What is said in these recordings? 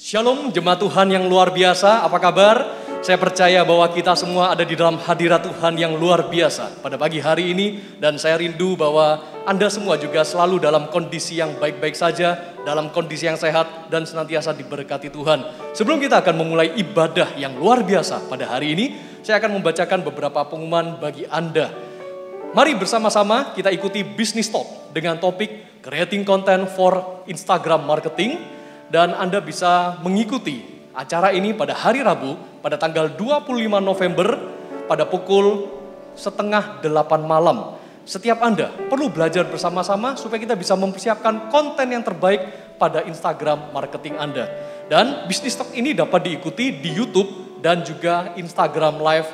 Shalom jemaat Tuhan yang luar biasa, apa kabar? Saya percaya bahwa kita semua ada di dalam hadirat Tuhan yang luar biasa pada pagi hari ini. Dan saya rindu bahwa Anda semua juga selalu dalam kondisi yang baik-baik saja, dalam kondisi yang sehat dan senantiasa diberkati Tuhan. Sebelum kita akan memulai ibadah yang luar biasa pada hari ini, saya akan membacakan beberapa pengumuman bagi Anda. Mari bersama-sama kita ikuti Business Talk dengan topik Creating Content for Instagram Marketing. Dan Anda bisa mengikuti acara ini pada hari Rabu, pada tanggal 25 November, pada pukul 7:30 malam. Setiap Anda perlu belajar bersama-sama supaya kita bisa mempersiapkan konten yang terbaik pada Instagram marketing Anda. Dan Business Talk ini dapat diikuti di YouTube dan juga Instagram Live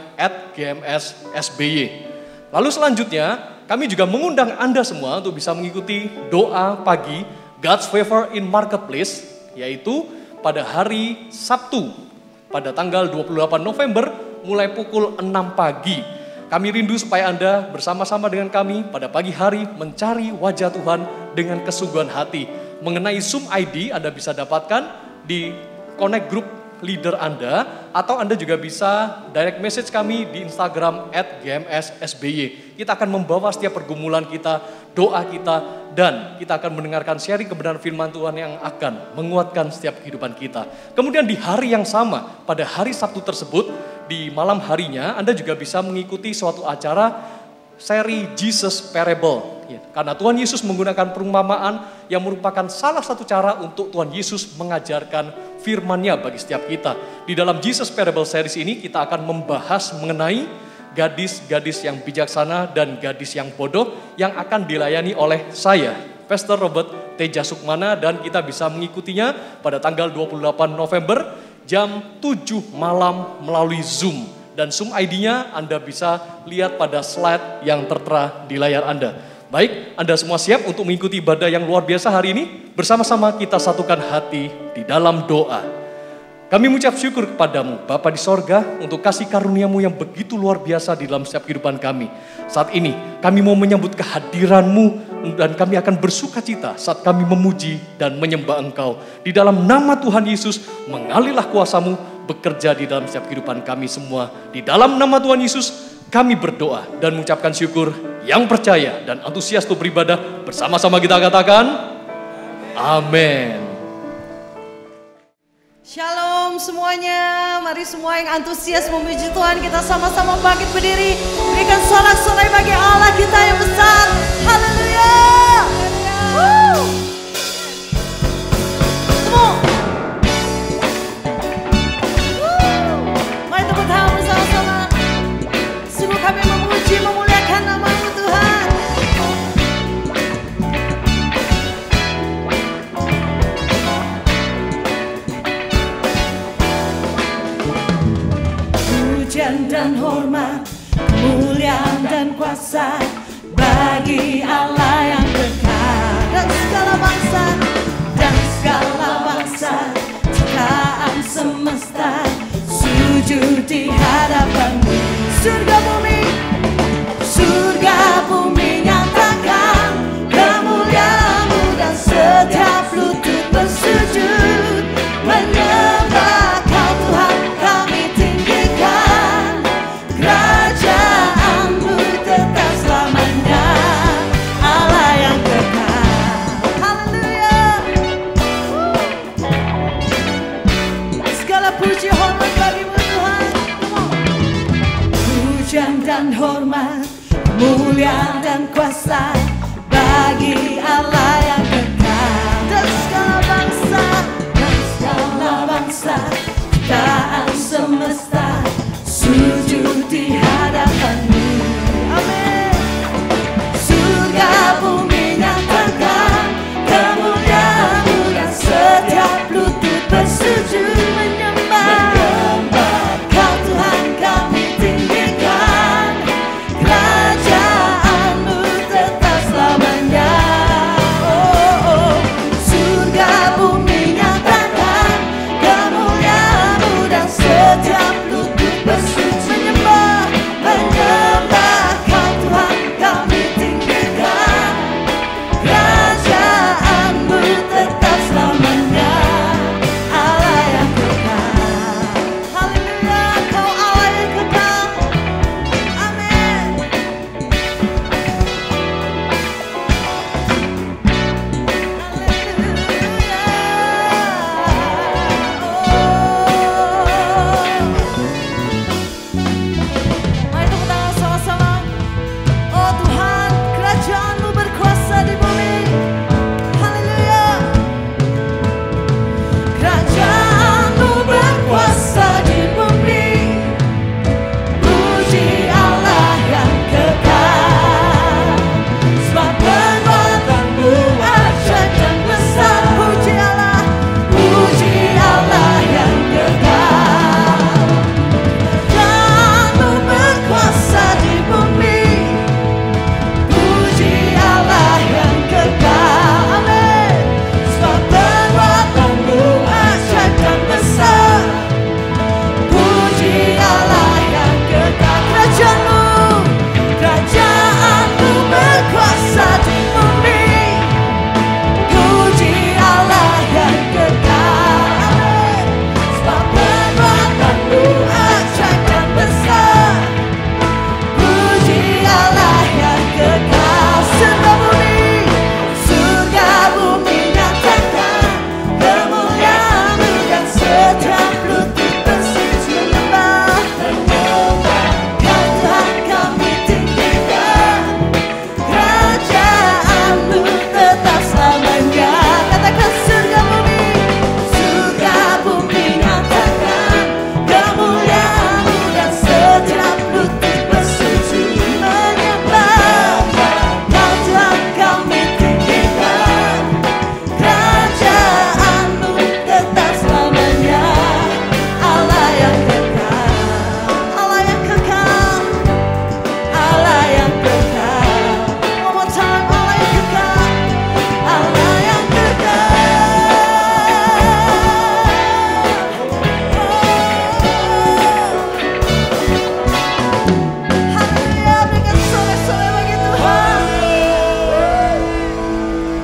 @GMS_SBY. Lalu selanjutnya, kami juga mengundang Anda semua untuk bisa mengikuti doa pagi God's Favor in Marketplace, yaitu pada hari Sabtu, pada tanggal 28 November, mulai pukul 6 pagi. Kami rindu supaya Anda bersama-sama dengan kami pada pagi hari mencari wajah Tuhan dengan kesungguhan hati. Mengenai Zoom ID Anda bisa dapatkan di Connect Group Leader Anda, atau Anda juga bisa direct message kami di Instagram @GMS_SBY. Kita akan membawa setiap pergumulan kita, doa kita, dan kita akan mendengarkan sharing kebenaran firman Tuhan yang akan menguatkan setiap kehidupan kita. Kemudian di hari yang sama, pada hari Sabtu tersebut, di malam harinya Anda juga bisa mengikuti suatu acara seri Jesus Parable. Karena Tuhan Yesus menggunakan perumpamaan yang merupakan salah satu cara untuk Tuhan Yesus mengajarkan firman-Nya bagi setiap kita. Di dalam Jesus Parable series ini kita akan membahas mengenai gadis-gadis yang bijaksana dan gadis yang bodoh yang akan dilayani oleh saya, Pastor Robert Teja Sukmana, dan kita bisa mengikutinya pada tanggal 28 November jam 7 malam melalui Zoom. Dan Zoom ID-nya Anda bisa lihat pada slide yang tertera di layar Anda. Baik, Anda semua siap untuk mengikuti ibadah yang luar biasa hari ini? Bersama-sama kita satukan hati di dalam doa. Kami mengucap syukur kepadamu, Bapa di sorga, untuk kasih karunia-Mu yang begitu luar biasa di dalam setiap kehidupan kami. Saat ini, kami mau menyambut kehadiran-Mu, dan kami akan bersuka cita saat kami memuji dan menyembah Engkau. Di dalam nama Tuhan Yesus, mengalirlah kuasa-Mu bekerja di dalam setiap kehidupan kami semua. Di dalam nama Tuhan Yesus, kami berdoa dan mengucapkan syukur. Yang percaya dan antusias untuk beribadah, bersama-sama kita katakan, amin. Shalom semuanya, mari semua yang antusias memuji Tuhan, kita sama-sama bangkit berdiri, berikan sorak-sorai bagi Allah kita yang besar. Haleluya. Semua. Mari tepuk tangan bersama-sama. Sungguh kami memuji, memuliakan nama-Mu Tuhan. Pujian dan hormat, kemuliaan dan kuasa bagi Allah yang kekal. Dan segala bangsa, ciptaan semesta sujud di hadapan-Mu. Surga bumi nyatakan kemuliaan-Mu, dan setiap lutut bersujud menyembah Kau Tuhan. Kami tinggikan kerajaan-Mu tetap selamanya.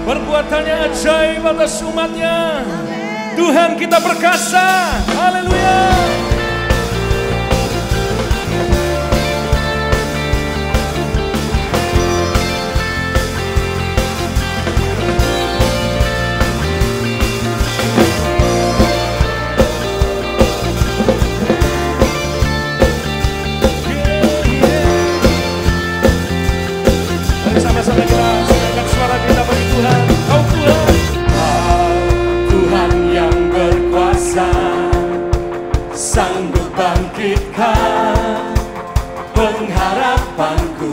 Perbuatannya ajaib atas umatnya. Tuhan kita perkasa. Haleluya. Sama-sama kita serahkan suara kita bagi Tuhan. Kau Tuhan, Tuhan yang berkuasa, sanggup bangkitkan pengharapanku.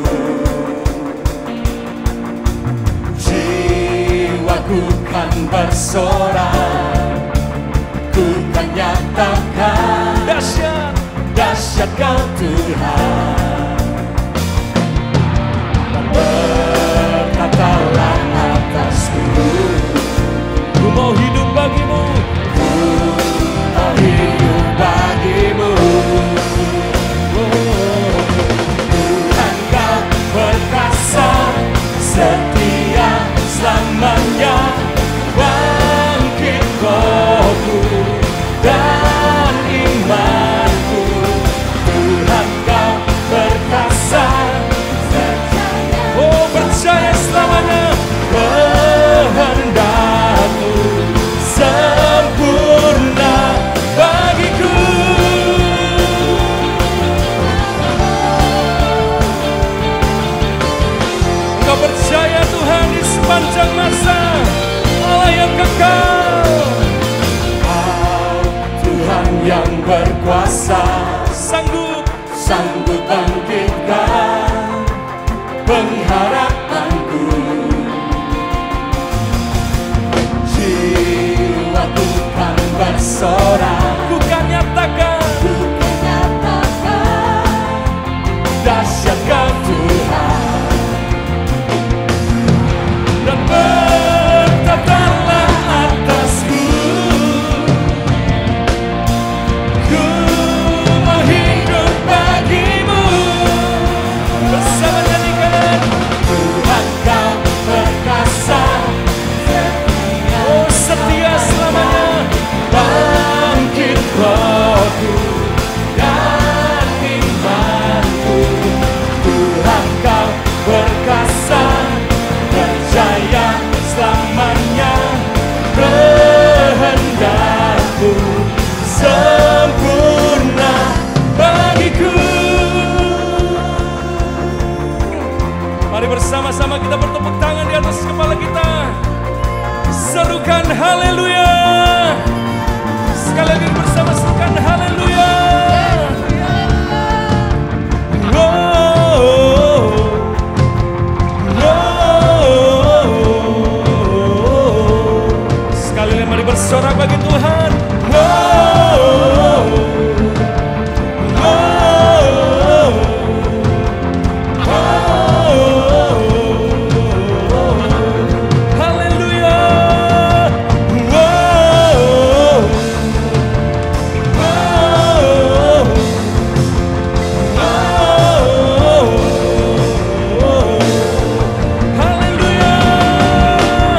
Jiwaku kan bersorak, ku kan nyatakan dahsyat, dahsyat Kau Tuhan. Berkatalah atasku, ku mau hidup bagimu. ku mau hidup bagimu. Tuhan Kau perkasa, setia selamanya, bangkit rohku dan imanku. Tuhan Kau perkasa, Oh, percaya selamanya. kehendakmu sempurna bagiku. Engkau percaya Tuhan di sepanjang masa, Allah yang kekal. Tuhan yang berkuasa, Sanggup sanggup bangkitkan pengharapanku. Jiwaku kan bersorak, ku kan nyatakan dahsyat Kau Tuhan. dan berkatalah atasku. Ku mau hidup bagimu. Bersama nyanyikan. Tuhan Kau perkasa, Oh, setia selamanya. bangkit rohku dan imanku. Tuhan Kau perkasa, percaya selamanya, kehendakmu sempurna bagiku. Mari bersama-sama kita bertepuk tangan di atas kepala kita. Serukan haleluya. Sekali lagi bersama serukan haleluya. Sekali lagi mari bersorak bagi Tuhan. Haleluya. Haleluya.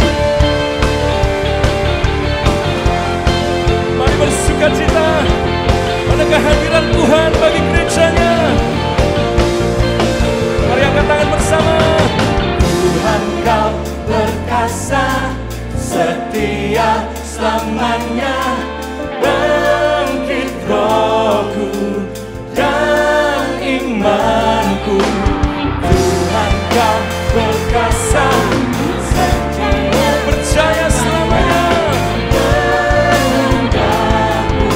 Mari bersukacita pada kehadiran Tuhan bagi gerejanya. Mari angkat tangan bersama. Tuhan Kau perkasa, setia selamanya, bangkit rohku dan imanku. Tuhan Kau perkasa, Percaya selamanya. kehendakmu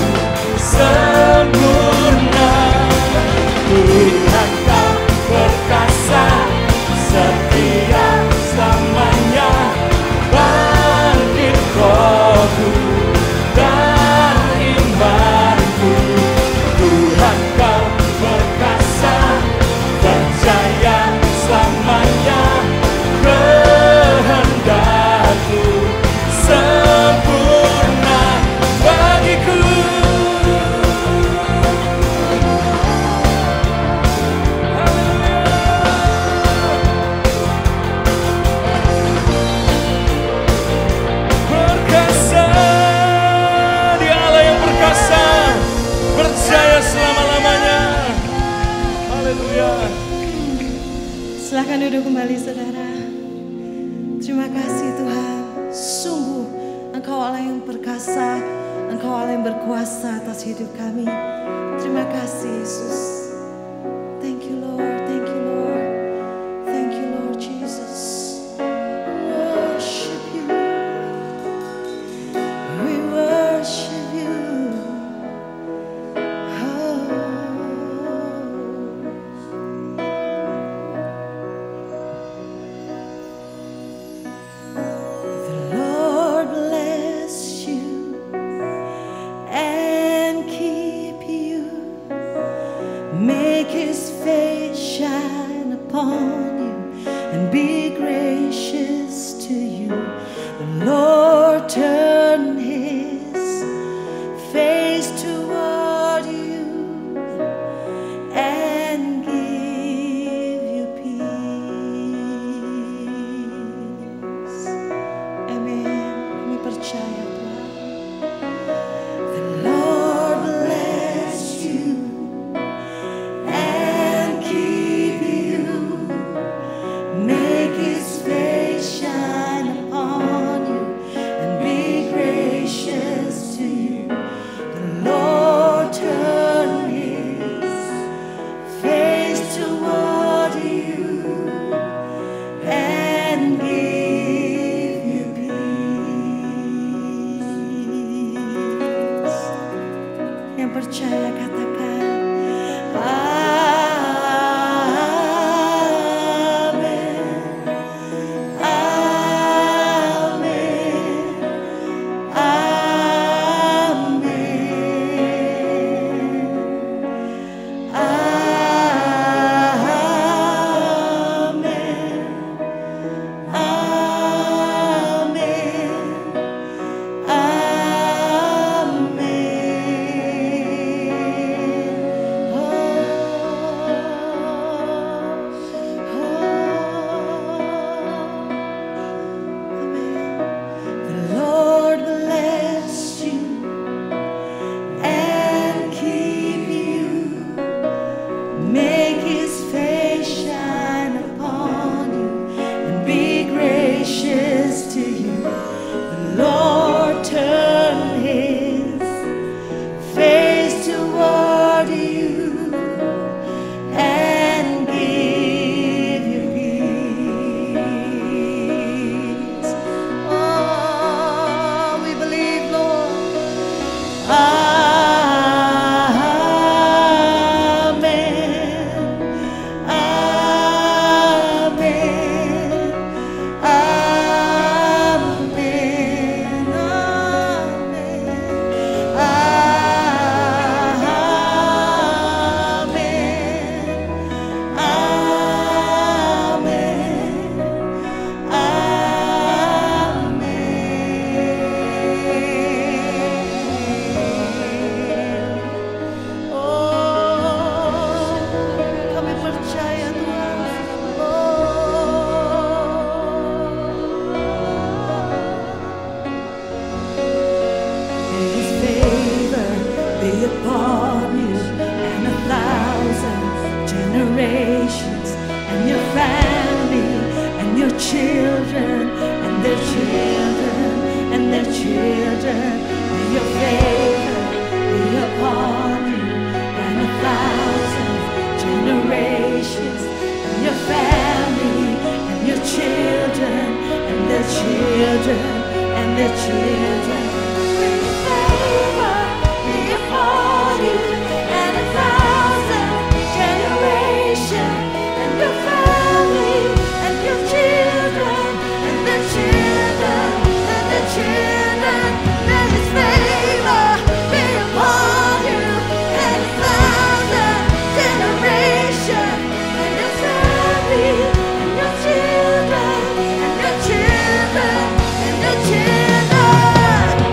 sempurna. Tuhan Kau perkasa, setia selamanya, bangkit rohku dan duduk kembali saudara. Terima kasih Tuhan. Sungguh Engkau Allah yang perkasa, Engkau Allah yang berkuasa atas hidup kami. Terima kasih Yesus. Thank you Lord, thank you Lord. Thank you Lord Jesus. Worship you. We worship you. Make his face shine upon you and be gracious to you. The Lord turn his face toward you and give you peace. Amen. Kami percaya Tuhan. The Lord bless you. Make his face shine upon you and be gracious to you. The Lord turn his face toward you and give you peace. Yang percaya katakan make his face shine upon you and be gracious to you. The Lord turn his face toward you and give you peace. Oh, we believe, Lord. Upon you and 1,000 generations, and your family and your children and their children and their children. May your favor be upon you and 1,000 generations, and your family and your children and their children and their children. May your favor be upon you and 1,000 generations, and your family and your children and their children and their children. May his favor be upon you and 1,000 generations, and your family and your children and your children and your children.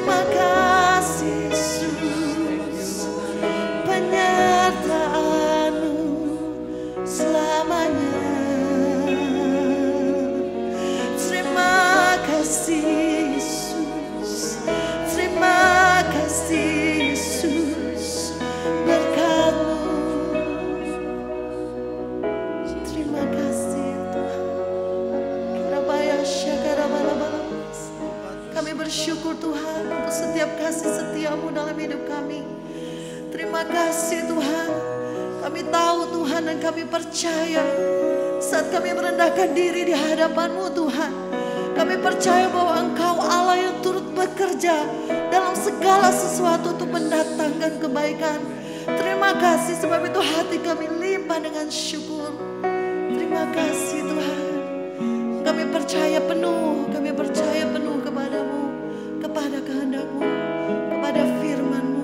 Terima kasih Yesus, penyertaan-Mu selamanya. Terima kasih Yesus, terima kasih Yesus, berkat-Mu. Terima kasih Tuhan. Kirabaya syakarabalabalamas. Kami bersyukur Tuhan untuk setiap kasih setia-Mu dalam hidup kami. Terima kasih Tuhan. Kami tahu Tuhan dan kami percaya saat kami merendahkan diri di hadapan-Mu Tuhan. Kami percaya bahwa Engkau Allah yang turut bekerja dalam segala sesuatu untuk mendatangkan kebaikan. Terima kasih, sebab itu hati kami limpah dengan syukur. Terima kasih Tuhan. Kami percaya penuh kepadamu, kepada kehendak-Mu, kepada firman-Mu.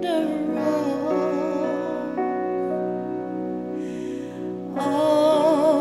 Oh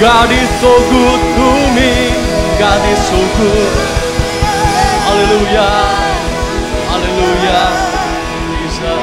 God is so good to me. God is so good. Haleluya. Haleluya. Bisa.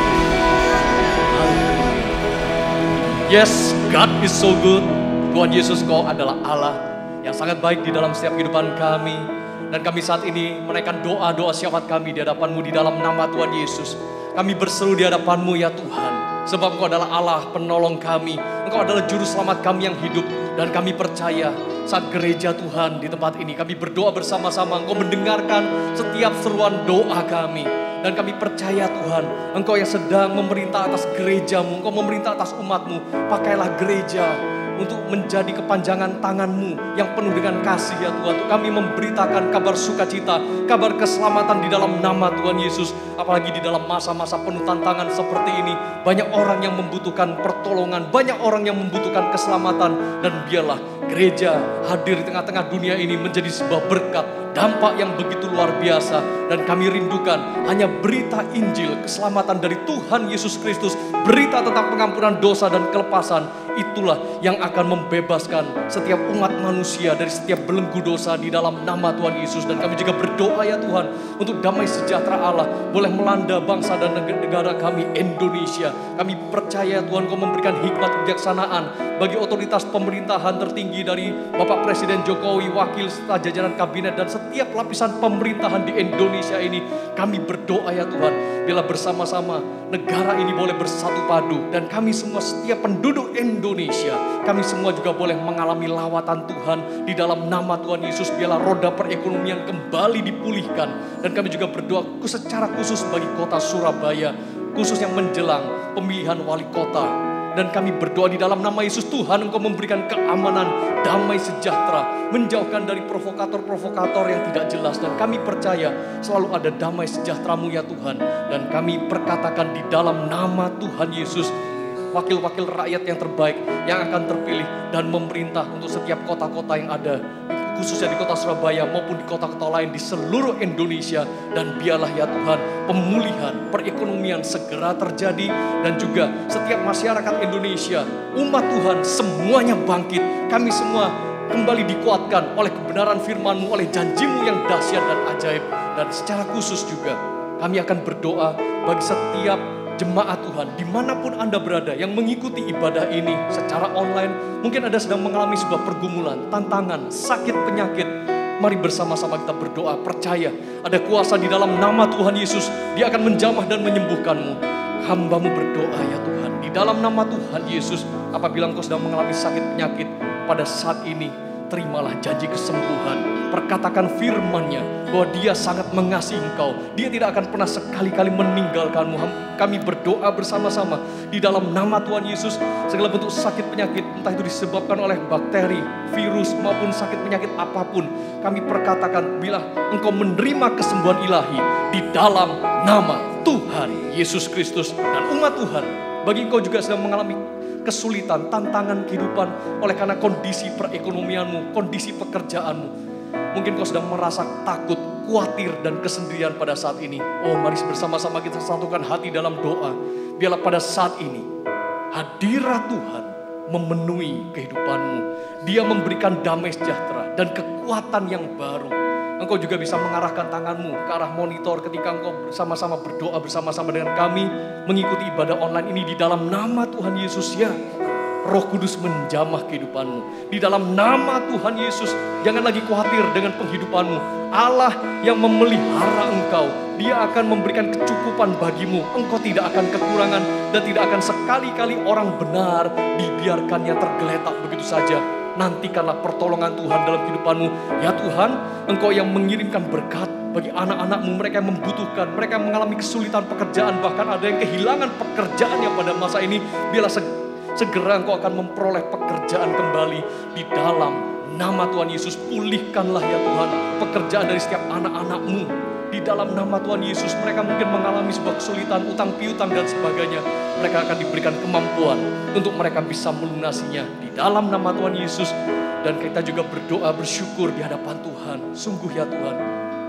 Yes, God is so good. Tuhan Yesus, Kau adalah Allah yang sangat baik di dalam setiap kehidupan kami. Dan kami saat ini menaikkan doa-doa syafaat kami di hadapan-Mu di dalam nama Tuhan Yesus. Kami berseru di hadapan-Mu ya Tuhan. Sebab Engkau adalah Allah penolong kami. Engkau adalah juru selamat kami yang hidup. Dan kami percaya saat gereja Tuhan di tempat ini, kami berdoa bersama-sama. Engkau mendengarkan setiap seruan doa kami. Dan kami percaya Tuhan, Engkau yang sedang memerintah atas gereja-Mu, Engkau memerintah atas umat-Mu. Pakailah gereja untuk menjadi kepanjangan tangan-Mu yang penuh dengan kasih ya Tuhan. Untuk kami memberitakan kabar sukacita, kabar keselamatan di dalam nama Tuhan Yesus. Apalagi di dalam masa-masa penuh tantangan seperti ini. Banyak orang yang membutuhkan pertolongan, banyak orang yang membutuhkan keselamatan. Dan biarlah gereja hadir di tengah-tengah dunia ini menjadi sebuah berkat, dampak yang begitu luar biasa. Dan kami rindukan hanya berita Injil, keselamatan dari Tuhan Yesus Kristus, berita tentang pengampunan dosa dan kelepasan. Itulah yang akan membebaskan setiap umat manusia dari setiap belenggu dosa di dalam nama Tuhan Yesus. Dan kami juga berdoa ya Tuhan, untuk damai sejahtera Allah boleh melanda bangsa dan negara kami Indonesia. Kami percaya Tuhan, Kau memberikan hikmat kebijaksanaan bagi otoritas pemerintahan tertinggi dari Bapak Presiden Jokowi, wakil serta jajaran kabinet dan setiap lapisan pemerintahan di Indonesia ini. Kami berdoa ya Tuhan, bila bersama-sama negara ini boleh bersatu padu. Dan kami semua setiap penduduk Indonesia, kami semua juga boleh mengalami lawatan Tuhan di dalam nama Tuhan Yesus. Biarlah roda perekonomian kembali dipulihkan. Dan kami juga berdoa secara khusus bagi kota Surabaya, khusus yang menjelang pemilihan wali kota. Dan kami berdoa di dalam nama Yesus, Tuhan Engkau memberikan keamanan, damai sejahtera, menjauhkan dari provokator-provokator yang tidak jelas. Dan kami percaya selalu ada damai sejahtera-Mu ya Tuhan. Dan kami perkatakan di dalam nama Tuhan Yesus, wakil-wakil rakyat yang terbaik yang akan terpilih dan memerintah untuk setiap kota-kota yang ada, khususnya di kota Surabaya maupun di kota-kota lain di seluruh Indonesia. Dan biarlah ya Tuhan, pemulihan perekonomian segera terjadi. Dan juga setiap masyarakat Indonesia, umat Tuhan semuanya bangkit. Kami semua kembali dikuatkan oleh kebenaran firman-Mu, oleh janji-Mu yang dahsyat dan ajaib. Dan secara khusus juga kami akan berdoa bagi setiap jemaat Tuhan, dimanapun Anda berada yang mengikuti ibadah ini secara online. Mungkin Anda sedang mengalami sebuah pergumulan, tantangan, sakit, penyakit. Mari bersama-sama kita berdoa, percaya ada kuasa di dalam nama Tuhan Yesus. Dia akan menjamah dan menyembuhkanmu. Hamba-Mu berdoa ya Tuhan, di dalam nama Tuhan Yesus. Apabila engkau sedang mengalami sakit, penyakit pada saat ini, terimalah janji kesembuhan. Perkatakan firman-Nya bahwa Dia sangat mengasihi engkau. Dia tidak akan pernah sekali-kali meninggalkanmu. Kami berdoa bersama-sama di dalam nama Tuhan Yesus. Segala bentuk sakit penyakit, entah itu disebabkan oleh bakteri, virus maupun sakit penyakit apapun, kami perkatakan bila engkau menerima kesembuhan ilahi di dalam nama Tuhan Yesus Kristus. Dan umat Tuhan, bagi engkau juga sedang mengalami kesulitan, tantangan kehidupan oleh karena kondisi perekonomianmu, kondisi pekerjaanmu. Mungkin kau sedang merasa takut, khawatir dan kesendirian pada saat ini. Oh, mari bersama-sama kita satukan hati dalam doa. Biarlah pada saat ini hadirat Tuhan memenuhi kehidupanmu. Dia memberikan damai sejahtera dan kekuatan yang baru. Engkau juga bisa mengarahkan tanganmu ke arah monitor ketika engkau bersama-sama berdoa bersama-sama dengan kami mengikuti ibadah online ini di dalam nama Tuhan Yesus ya. Roh Kudus menjamah kehidupanmu. Di dalam nama Tuhan Yesus, jangan lagi khawatir dengan penghidupanmu. Allah yang memelihara engkau, Dia akan memberikan kecukupan bagimu. Engkau tidak akan kekurangan dan tidak akan sekali-kali orang benar dibiarkannya tergeletak begitu saja. Nantikanlah pertolongan Tuhan dalam kehidupanmu. Ya Tuhan, Engkau yang mengirimkan berkat bagi anak-anak-Mu, mereka yang membutuhkan, mereka yang mengalami kesulitan pekerjaan, bahkan ada yang kehilangan pekerjaannya pada masa ini. Biarlah segera Engkau akan memperoleh pekerjaan kembali di dalam nama Tuhan Yesus. Pulihkanlah ya Tuhan pekerjaan dari setiap anak-anak-Mu di dalam nama Tuhan Yesus. Mereka mungkin mengalami sebuah kesulitan, utang piutang dan sebagainya. Mereka akan diberikan kemampuan untuk mereka bisa melunasinya di dalam nama Tuhan Yesus. Dan kita juga berdoa bersyukur di hadapan Tuhan. Sungguh ya Tuhan,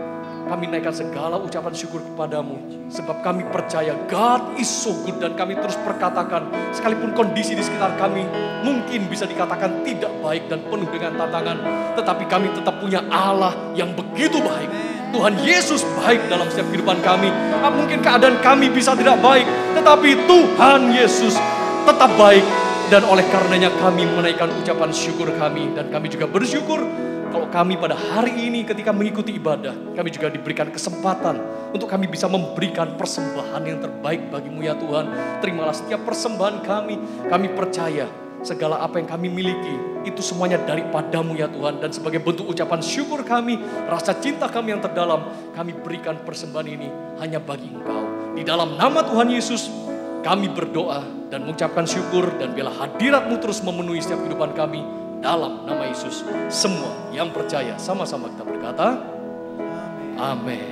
kami naikkan segala ucapan syukur kepadamu. Sebab kami percaya God is so good, dan kami terus perkatakan, sekalipun kondisi di sekitar kami mungkin bisa dikatakan tidak baik dan penuh dengan tantangan, tetapi kami tetap punya Allah yang begitu baik. Tuhan Yesus baik dalam setiap kehidupan kami. Mungkin keadaan kami bisa tidak baik, tetapi Tuhan Yesus tetap baik. Dan oleh karenanya kami menaikkan ucapan syukur kami. Dan kami juga bersyukur kalau kami pada hari ini ketika mengikuti ibadah, kami juga diberikan kesempatan untuk kami bisa memberikan persembahan yang terbaik bagimu ya Tuhan. Terimalah setiap persembahan kami. Kami percaya segala apa yang kami miliki itu semuanya daripadamu ya Tuhan. Dan sebagai bentuk ucapan syukur kami, rasa cinta kami yang terdalam, kami berikan persembahan ini hanya bagi Engkau. Di dalam nama Tuhan Yesus kami berdoa dan mengucapkan syukur, dan biarlah hadirat-Mu terus memenuhi setiap kehidupan kami. Dalam nama Yesus, semua yang percaya sama-sama kita berkata, amin.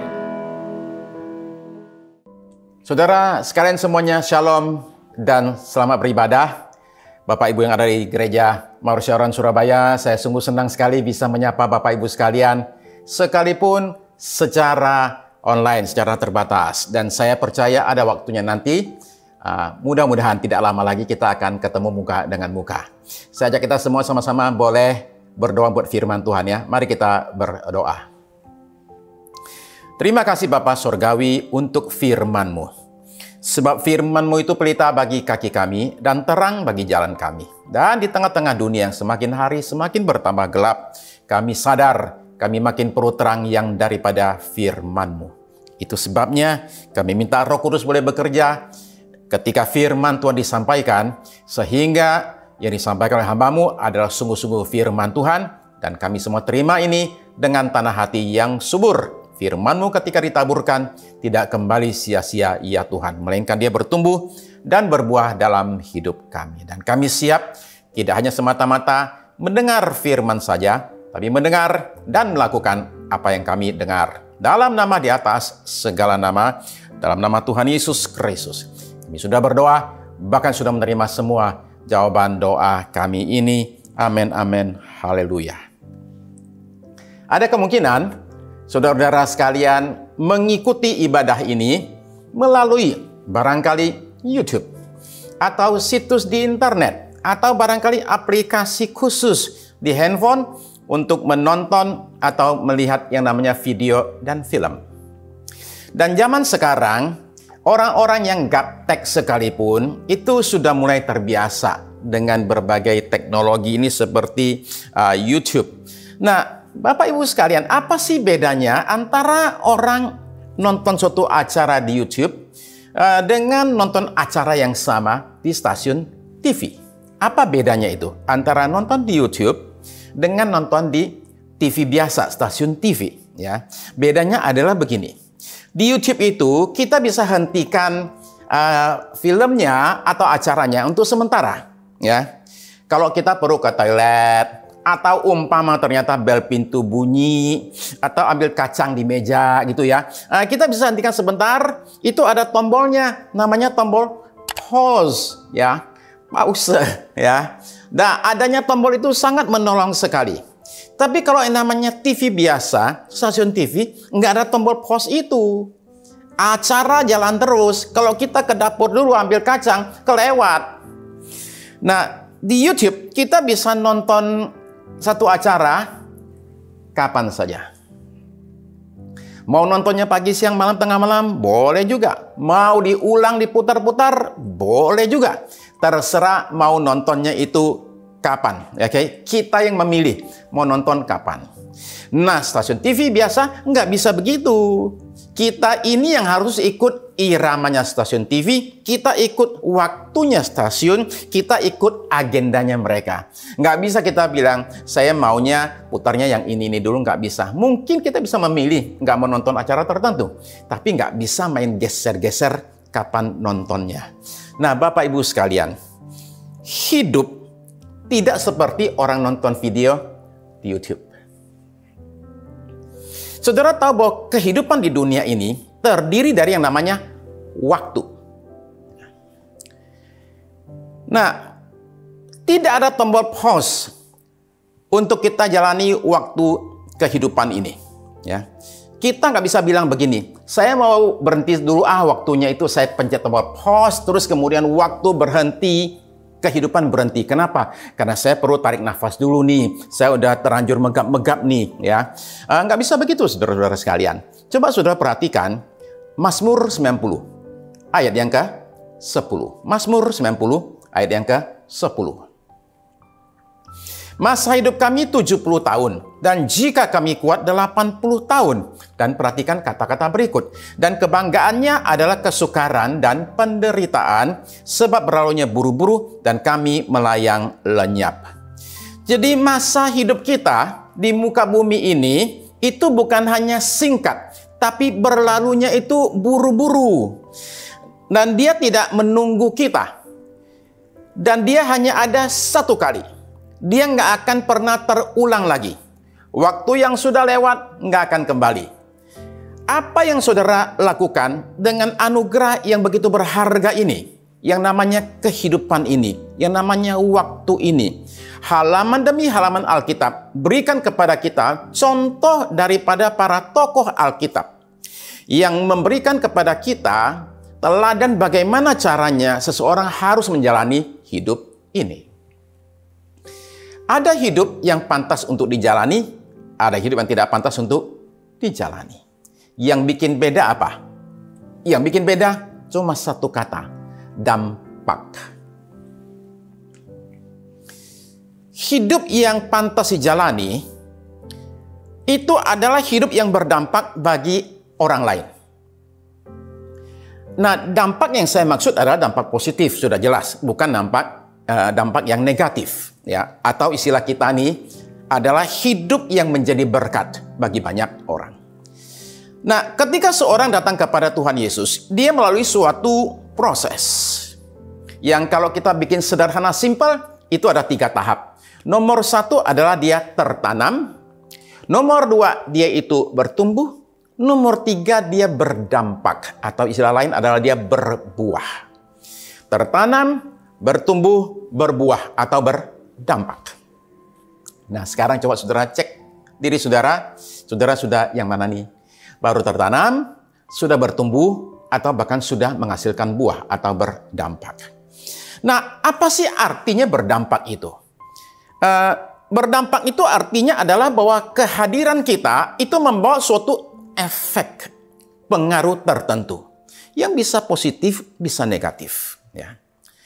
Saudara sekalian semuanya, shalom dan selamat beribadah. Bapak Ibu yang ada di gereja Mauritiuran Surabaya, saya sungguh senang sekali bisa menyapa Bapak Ibu sekalian, sekalipun secara online, secara terbatas. Dan saya percaya ada waktunya nanti, mudah-mudahan tidak lama lagi kita akan ketemu muka dengan muka. Saya ajak kita semua sama-sama boleh berdoa buat firman Tuhan ya. Mari kita berdoa. Terima kasih Bapa Surgawi untuk firman-Mu. Sebab firman-Mu itu pelita bagi kaki kami dan terang bagi jalan kami. Dan di tengah-tengah dunia yang semakin hari semakin bertambah gelap, kami sadar kami makin perlu terang yang daripada firman-Mu. Itu sebabnya kami minta Roh Kudus boleh bekerja ketika firman Tuhan disampaikan, sehingga yang disampaikan oleh hamba-Mu adalah sungguh-sungguh firman Tuhan, dan kami semua terima ini dengan tanah hati yang subur. Firman-Mu ketika ditaburkan tidak kembali sia-sia ya Tuhan, melainkan dia bertumbuh dan berbuah dalam hidup kami. Dan kami siap tidak hanya semata-mata mendengar firman saja, tapi mendengar dan melakukan apa yang kami dengar. Dalam nama di atas segala nama, dalam nama Tuhan Yesus Kristus. Kami sudah berdoa, bahkan sudah menerima semua jawaban doa kami ini. Amin, amin, haleluya. Ada kemungkinan saudara-saudara sekalian mengikuti ibadah ini melalui barangkali YouTube, atau situs di internet, atau barangkali aplikasi khusus di handphone untuk menonton atau melihat yang namanya video dan film. Dan zaman sekarang, orang-orang yang gaptek sekalipun itu sudah mulai terbiasa dengan berbagai teknologi ini seperti YouTube. Nah, Bapak Ibu sekalian, apa sih bedanya antara orang nonton suatu acara di YouTube dengan nonton acara yang sama di stasiun TV? Apa bedanya itu antara nonton di YouTube dengan nonton di TV biasa, stasiun TV? Ya, bedanya adalah begini. Di YouTube itu kita bisa hentikan filmnya atau acaranya untuk sementara, ya. Kalau kita perlu ke toilet, atau umpama ternyata bel pintu bunyi, atau ambil kacang di meja gitu ya, kita bisa hentikan sebentar. Itu ada tombolnya, namanya tombol pause, ya, pause, ya. Nah, adanya tombol itu sangat menolong sekali. Tapi kalau yang namanya TV biasa, stasiun TV, nggak ada tombol pause itu. Acara jalan terus. Kalau kita ke dapur dulu ambil kacang, kelewat. Nah, di YouTube kita bisa nonton satu acara kapan saja. Mau nontonnya pagi, siang, malam, tengah malam, boleh juga. Mau diulang, diputar-putar, boleh juga. Terserah mau nontonnya itu kapan, oke? Kita yang memilih mau nonton kapan. Nah, stasiun TV biasa nggak bisa begitu. Kita ini yang harus ikut iramanya stasiun TV, kita ikut waktunya stasiun, kita ikut agendanya mereka. Nggak bisa kita bilang, saya maunya putarnya yang ini dulu, nggak bisa. Mungkin kita bisa memilih nggak menonton acara tertentu, tapi nggak bisa main geser-geser kapan nontonnya. Nah, Bapak Ibu sekalian, hidup tidak seperti orang nonton video di YouTube. Saudara tahu bahwa kehidupan di dunia ini terdiri dari yang namanya waktu. Nah, tidak ada tombol pause untuk kita jalani waktu kehidupan ini. Ya, Kita nggak bisa bilang begini, saya mau berhenti dulu, waktunya itu saya pencet tombol pause, terus kemudian waktu berhenti, kehidupan berhenti. Kenapa? Karena saya perlu tarik nafas dulu nih, saya udah terlanjur megap-megap nih, ya. Nggak bisa begitu, saudara-saudara sekalian. Coba saudara perhatikan, Mazmur 90, ayat yang ke-10. Mazmur 90, ayat yang ke-10. Masa hidup kami 70 tahun, dan jika kami kuat 80 tahun. Dan perhatikan kata-kata berikut. Dan kebanggaannya adalah kesukaran dan penderitaan, sebab berlalunya buru-buru dan kami melayang lenyap. Jadi masa hidup kita di muka bumi ini, itu bukan hanya singkat, tapi berlalunya itu buru-buru. Dan dia tidak menunggu kita. Dan dia hanya ada satu kali. Dia nggak akan pernah terulang lagi. Waktu yang sudah lewat nggak akan kembali. Apa yang saudara lakukan dengan anugerah yang begitu berharga ini? Yang namanya kehidupan ini. Yang namanya waktu ini. Halaman demi halaman Alkitab berikan kepada kita contoh daripada para tokoh Alkitab. Yang memberikan kepada kita teladan bagaimana caranya seseorang harus menjalani hidup ini. Ada hidup yang pantas untuk dijalani, ada hidup yang tidak pantas untuk dijalani. Yang bikin beda apa? Yang bikin beda cuma satu kata, dampak. Hidup yang pantas dijalani, itu adalah hidup yang berdampak bagi orang lain. Nah, dampak yang saya maksud adalah dampak positif, sudah jelas, bukan dampak yang negatif, ya. Atau istilah kita ini adalah hidup yang menjadi berkat bagi banyak orang. Nah, ketika seorang datang kepada Tuhan Yesus, dia melalui suatu proses yang kalau kita bikin sederhana, simpel, itu ada 3 tahap. Nomor 1 adalah dia tertanam. Nomor 2, dia itu bertumbuh. Nomor 3, dia berdampak. Atau istilah lain adalah dia berbuah. Tertanam, bertumbuh, berbuah, atau berdampak. Nah, sekarang coba saudara cek diri saudara. Saudara sudah yang mana nih? Baru tertanam, sudah bertumbuh, atau bahkan sudah menghasilkan buah atau berdampak. Nah, apa sih artinya berdampak itu? Berdampak itu artinya adalah bahwa kehadiran kita itu membawa suatu efek, pengaruh tertentu yang bisa positif, bisa negatif. Ya.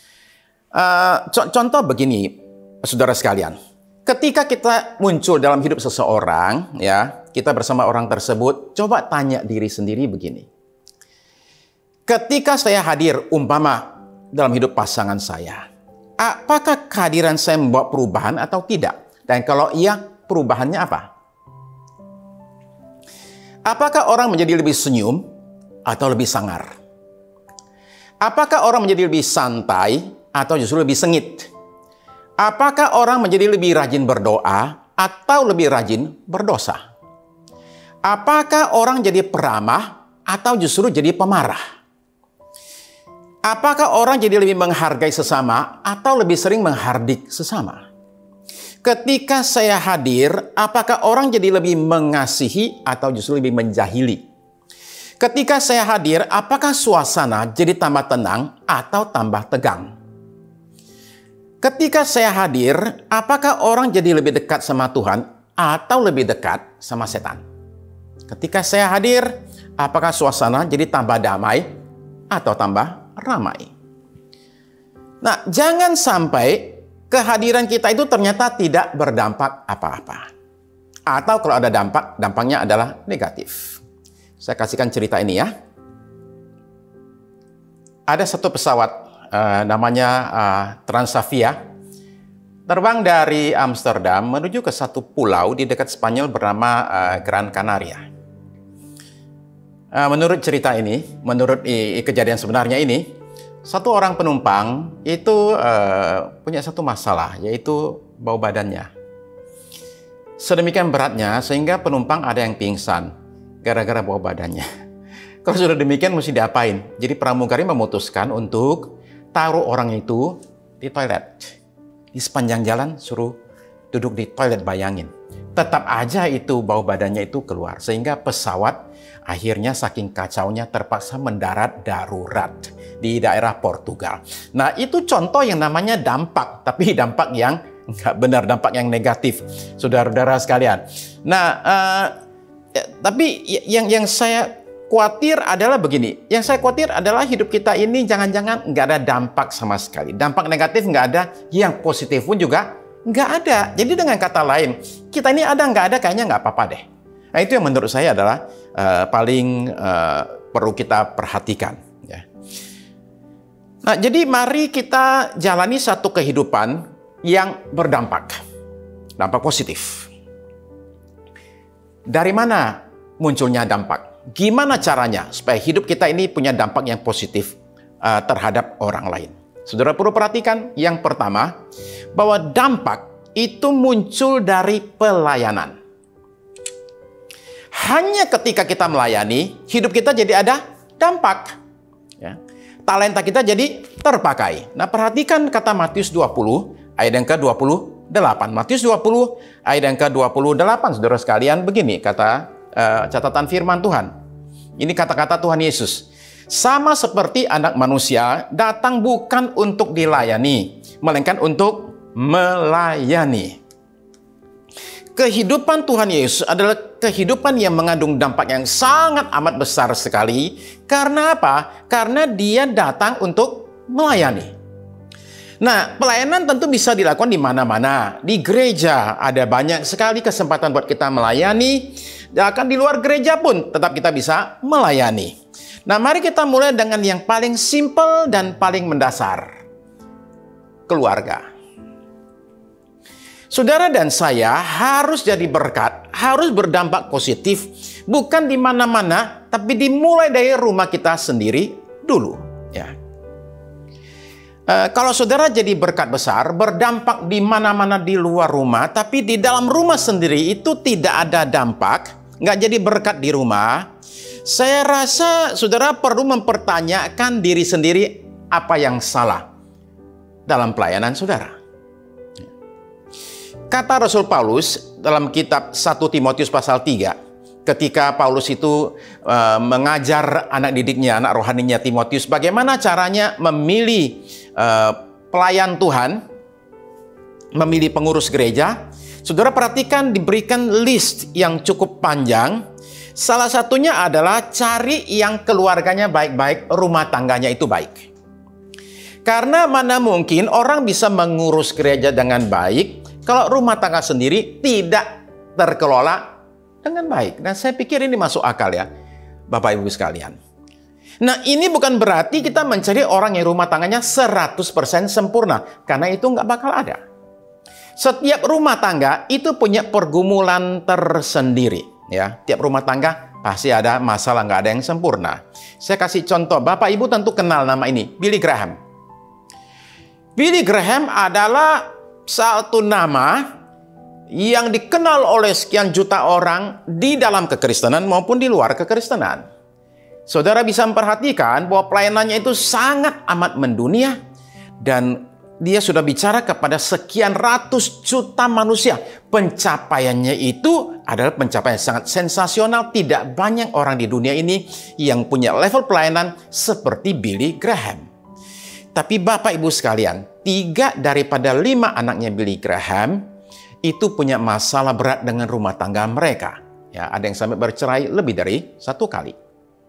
Contoh begini, saudara sekalian. Ketika kita muncul dalam hidup seseorang, ya, kita bersama orang tersebut, coba tanya diri sendiri begini. Ketika saya hadir, umpama dalam hidup pasangan saya, apakah kehadiran saya membawa perubahan atau tidak? Dan kalau iya, perubahannya apa? Apakah orang menjadi lebih senyum atau lebih sangar? Apakah orang menjadi lebih santai atau justru lebih sengit? Apakah orang menjadi lebih rajin berdoa atau lebih rajin berdosa? Apakah orang jadi peramah atau justru jadi pemarah? Apakah orang jadi lebih menghargai sesama atau lebih sering menghardik sesama? Ketika saya hadir, apakah orang jadi lebih mengasihi atau justru lebih menjahili? Ketika saya hadir, apakah suasana jadi tambah tenang atau tambah tegang? Ketika saya hadir, apakah orang jadi lebih dekat sama Tuhan atau lebih dekat sama setan? Ketika saya hadir, apakah suasana jadi tambah damai atau tambah ramai? Nah, jangan sampai kehadiran kita itu ternyata tidak berdampak apa-apa. Atau kalau ada dampak, dampaknya adalah negatif. Saya kasihkan cerita ini ya. Ada satu pesawat namanya Transavia. Terbang dari Amsterdam menuju ke satu pulau di dekat Spanyol bernama Gran Canaria. Menurut cerita ini, menurut kejadian sebenarnya ini, satu orang penumpang itu punya satu masalah, yaitu bau badannya. Sedemikian beratnya sehingga penumpang ada yang pingsan gara-gara bau badannya. Kalau sudah demikian mesti diapain? Jadi pramugari memutuskan untuk taruh orang itu di toilet. Di sepanjang jalan suruh duduk di toilet, bayangin. Tetap aja itu bau badannya itu keluar sehingga pesawat Akhirnya saking kacaunya terpaksa mendarat darurat di daerah Portugal. Nah, itu contoh yang namanya dampak, tapi dampak yang nggak benar, dampak yang negatif, saudara-saudara sekalian. Nah, tapi yang saya khawatir adalah begini. Yang saya khawatir adalah hidup kita ini jangan-jangan nggak ada dampak sama sekali. Dampak negatif nggak ada, yang positif pun juga nggak ada. Jadi dengan kata lain, kita ini ada nggak ada kayaknya nggak apa-apa deh. Nah, itu yang menurut saya adalah paling perlu kita perhatikan. Ya. Nah, jadi mari kita jalani satu kehidupan yang berdampak. Dampak positif. Dari mana munculnya dampak? Gimana caranya supaya hidup kita ini punya dampak yang positif terhadap orang lain? Saudara perlu perhatikan yang pertama, bahwa dampak itu muncul dari pelayanan. Hanya ketika kita melayani, hidup kita jadi ada dampak. Ya. Talenta kita jadi terpakai. Nah, perhatikan kata Matius 20 ayat yang ke-28. Matius 20 ayat yang ke-28, saudara sekalian, begini kata catatan firman Tuhan. Ini kata-kata Tuhan Yesus. Sama seperti anak manusia datang bukan untuk dilayani, melainkan untuk melayani. Kehidupan Tuhan Yesus adalah kehidupan yang mengandung dampak yang sangat amat besar sekali. Karena apa? Karena dia datang untuk melayani. Nah, pelayanan tentu bisa dilakukan di mana-mana. Di gereja ada banyak sekali kesempatan buat kita melayani. Bahkan di luar gereja pun tetap kita bisa melayani. Nah, mari kita mulai dengan yang paling simpel dan paling mendasar. Keluarga. Saudara dan saya harus jadi berkat, harus berdampak positif, bukan di mana-mana, tapi dimulai dari rumah kita sendiri dulu. Ya. Kalau saudara jadi berkat besar, berdampak di mana-mana di luar rumah, tapi di dalam rumah sendiri itu tidak ada dampak, nggak jadi berkat di rumah, saya rasa saudara perlu mempertanyakan diri sendiri apa yang salah dalam pelayanan saudara. Kata Rasul Paulus dalam kitab 1 Timotius pasal 3, ketika Paulus itu mengajar anak didiknya, anak rohaninya Timotius, bagaimana caranya memilih pelayan Tuhan, memilih pengurus gereja. Saudara perhatikan diberikan list yang cukup panjang. Salah satunya adalah cari yang keluarganya baik-baik, rumah tangganya itu baik. Karena mana mungkin orang bisa mengurus gereja dengan baik kalau rumah tangga sendiri tidak terkelola dengan baik. Dan saya pikir ini masuk akal ya, Bapak Ibu sekalian. Nah, ini bukan berarti kita mencari orang yang rumah tangganya 100% sempurna. Karena itu nggak bakal ada. Setiap rumah tangga itu punya pergumulan tersendiri. Ya, tiap rumah tangga pasti ada masalah, nggak ada yang sempurna. Saya kasih contoh, Bapak Ibu tentu kenal nama ini, Billy Graham. Billy Graham adalah satu nama yang dikenal oleh sekian juta orang di dalam kekristenan maupun di luar kekristenan. Saudara bisa memperhatikan bahwa pelayanannya itu sangat amat mendunia dan dia sudah bicara kepada sekian ratus juta manusia. Pencapaiannya itu adalah pencapaian sangat sensasional. Tidak banyak orang di dunia ini yang punya level pelayanan seperti Billy Graham. Tapi Bapak Ibu sekalian, 3 daripada 5 anaknya Billy Graham itu punya masalah berat dengan rumah tangga mereka. Ya, ada yang sampai bercerai lebih dari 1 kali.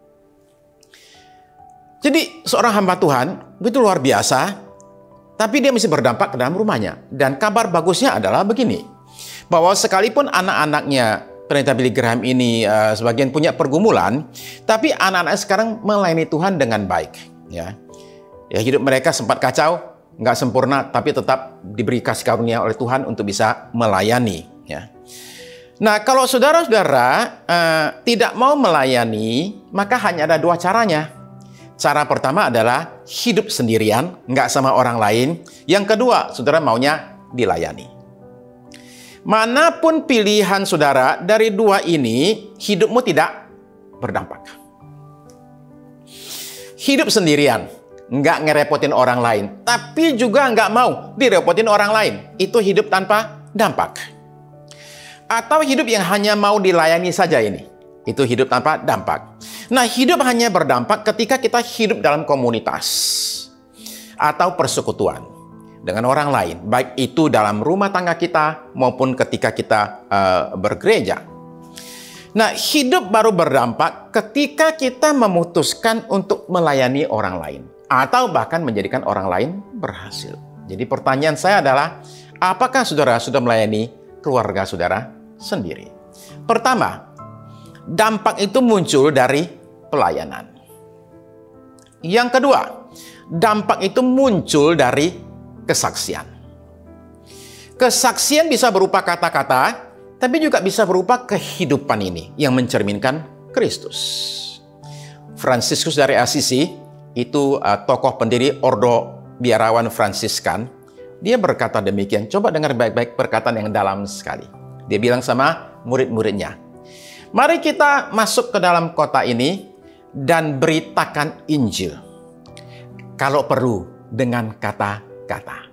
Jadi seorang hamba Tuhan itu luar biasa, tapi dia mesti berdampak ke dalam rumahnya. Dan kabar bagusnya adalah begini, bahwa sekalipun anak-anaknya pendeta Billy Graham ini sebagian punya pergumulan, tapi anak-anak sekarang melayani Tuhan dengan baik. Ya, hidup mereka sempat kacau, nggak sempurna, tapi tetap diberi kasih karunia oleh Tuhan untuk bisa melayani. Ya. Nah, kalau saudara-saudara tidak mau melayani, maka hanya ada 2 caranya. Cara pertama adalah hidup sendirian, nggak sama orang lain. Yang kedua, saudara maunya dilayani. Manapun pilihan saudara dari 2 ini, hidupmu tidak berdampak. Hidup sendirian, nggak ngerepotin orang lain, tapi juga nggak mau direpotin orang lain. Itu hidup tanpa dampak. Atau hidup yang hanya mau dilayani saja ini. Itu hidup tanpa dampak. Nah, hidup hanya berdampak ketika kita hidup dalam komunitas atau persekutuan dengan orang lain, baik itu dalam rumah tangga kita maupun ketika kita bergereja. Nah, hidup baru berdampak ketika kita memutuskan untuk melayani orang lain atau bahkan menjadikan orang lain berhasil. Jadi pertanyaan saya adalah, apakah saudara sudah melayani keluarga saudara sendiri? Pertama, dampak itu muncul dari pelayanan. Yang kedua, dampak itu muncul dari kesaksian. Kesaksian bisa berupa kata-kata, tapi juga bisa berupa kehidupan ini yang mencerminkan Kristus. Fransiskus dari Assisi, itu tokoh pendiri Ordo Biarawan Fransiskan, dia berkata demikian. Coba dengar baik-baik perkataan yang dalam sekali. Dia bilang sama murid-muridnya, mari kita masuk ke dalam kota ini dan beritakan Injil. Kalau perlu dengan kata-kata.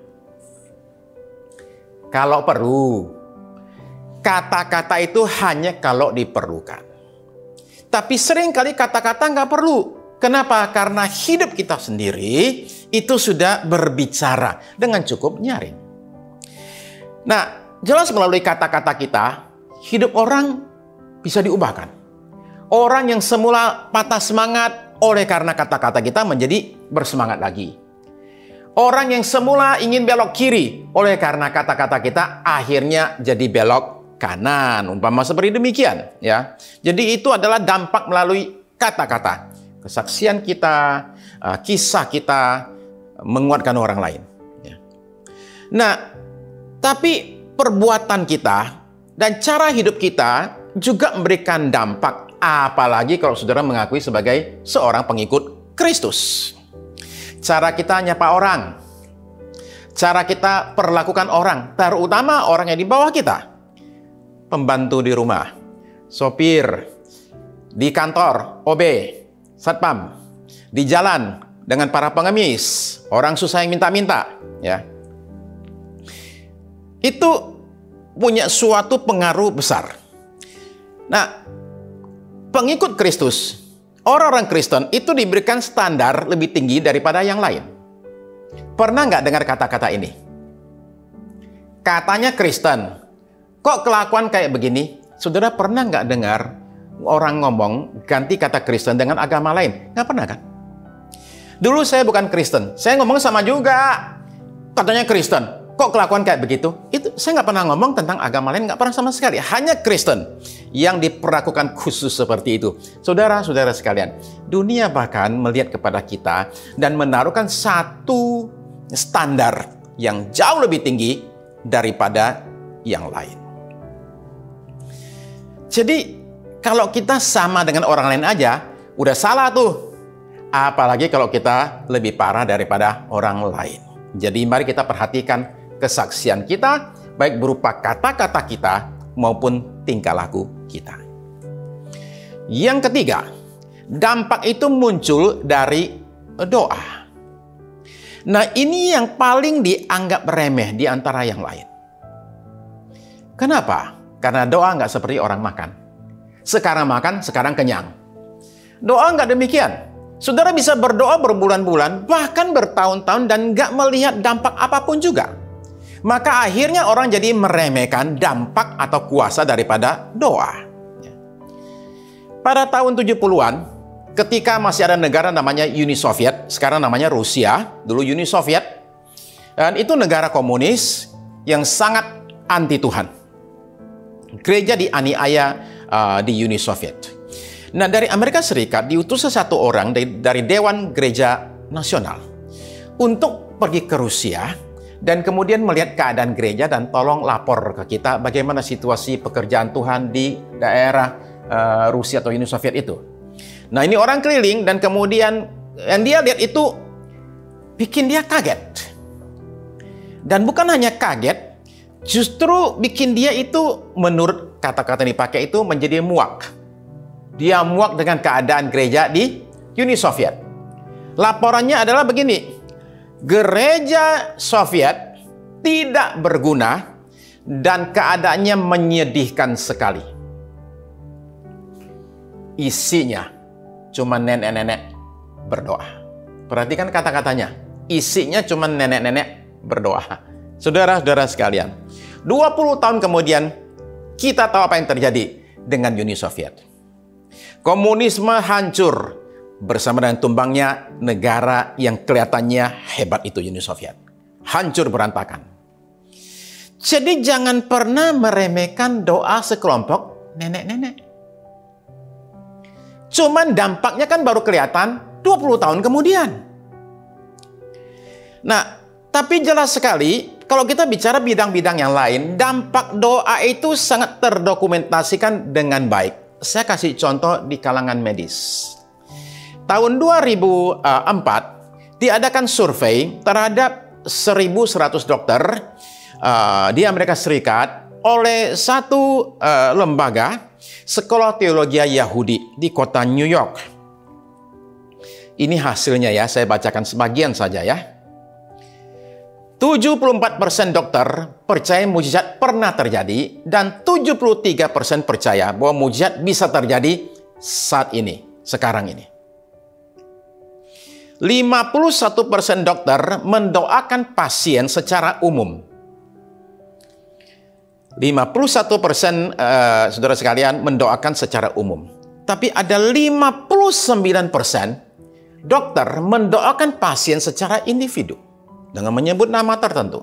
Kalau perlu. Kata-kata itu hanya kalau diperlukan. Tapi seringkali kata-kata nggak perlu. Kenapa? Karena hidup kita sendiri itu sudah berbicara dengan cukup nyaring. Nah, jelas melalui kata-kata kita, hidup orang bisa diubahkan. Orang yang semula patah semangat oleh karena kata-kata kita menjadi bersemangat lagi. Orang yang semula ingin belok kiri oleh karena kata-kata kita akhirnya jadi belok kanan, umpama seperti demikian, ya. Jadi itu adalah dampak melalui kata-kata. Kesaksian kita, kisah kita menguatkan orang lain. Ya. Nah, tapi perbuatan kita dan cara hidup kita juga memberikan dampak, apalagi kalau saudara mengakui sebagai seorang pengikut Kristus. Cara kita nyapa orang, cara kita perlakukan orang, terutama orang yang di bawah kita. Pembantu di rumah, sopir, di kantor, OB, satpam, di jalan dengan para pengemis, orang susah yang minta-minta, ya. Itu punya suatu pengaruh besar. Nah, pengikut Kristus, orang-orang Kristen itu diberikan standar lebih tinggi daripada yang lain. Pernah nggak dengar kata-kata ini? Katanya Kristen, kok kelakuan kayak begini? Saudara pernah nggak dengar orang ngomong ganti kata Kristen dengan agama lain? Nggak pernah kan? Dulu saya bukan Kristen, saya ngomong sama juga. Katanya Kristen, kok kelakuan kayak begitu? Itu saya nggak pernah ngomong tentang agama lain, nggak pernah sama sekali. Hanya Kristen yang diperlakukan khusus seperti itu. Saudara-saudara sekalian, dunia bahkan melihat kepada kita dan menaruhkan satu standar yang jauh lebih tinggi daripada yang lain. Jadi, kalau kita sama dengan orang lain aja, udah salah tuh. Apalagi kalau kita lebih parah daripada orang lain. Jadi, mari kita perhatikan kesaksian kita, baik berupa kata-kata kita maupun tingkah laku kita. Yang ketiga, dampak itu muncul dari doa. Nah, ini yang paling dianggap remeh di antara yang lain. Kenapa? Karena doa nggak seperti orang makan. Sekarang makan, sekarang kenyang. Doa nggak demikian. Saudara bisa berdoa berbulan-bulan, bahkan bertahun-tahun dan nggak melihat dampak apapun juga. Maka akhirnya orang jadi meremehkan dampak atau kuasa daripada doa. Pada tahun 70-an, ketika masih ada negara namanya Uni Soviet, sekarang namanya Rusia, dulu Uni Soviet, dan itu negara komunis yang sangat anti Tuhan. Gereja dianiaya di Uni Soviet. Nah, dari Amerika Serikat diutus satu orang dari Dewan Gereja Nasional untuk pergi ke Rusia dan kemudian melihat keadaan gereja dan tolong lapor ke kita bagaimana situasi pekerjaan Tuhan di daerah Rusia atau Uni Soviet itu. Nah, ini orang keliling dan kemudian yang dia lihat itu bikin dia kaget. Dan bukan hanya kaget, justru bikin dia itu, menurut kata-kata yang dipakai itu, menjadi muak. Dia muak dengan keadaan gereja di Uni Soviet. Laporannya adalah begini, gereja Soviet tidak berguna dan keadaannya menyedihkan sekali. isinya cuma nenek-nenek berdoa. Perhatikan kata-katanya. Isinya cuma nenek-nenek berdoa. Saudara-saudara sekalian, 20 tahun kemudian kita tahu apa yang terjadi dengan Uni Soviet. Komunisme hancur bersama dengan tumbangnya negara yang kelihatannya hebat itu, Uni Soviet. Hancur berantakan. Jadi jangan pernah meremehkan doa sekelompok nenek-nenek. Cuman dampaknya kan baru kelihatan 20 tahun kemudian. Nah, tapi jelas sekali kalau kita bicara bidang-bidang yang lain, dampak doa itu sangat terdokumentasikan dengan baik. Saya kasih contoh di kalangan medis. Tahun 2004 diadakan survei terhadap 1.100 dokter di Amerika Serikat oleh satu lembaga sekolah teologi Yahudi di kota New York. Ini hasilnya ya, saya bacakan sebagian saja ya. 74% dokter percaya mujizat pernah terjadi dan 73% percaya bahwa mujizat bisa terjadi saat ini, sekarang ini. 51% dokter mendoakan pasien secara umum. 51% saudara sekalian mendoakan secara umum. Tapi ada 59% dokter mendoakan pasien secara individu dengan menyebut nama tertentu.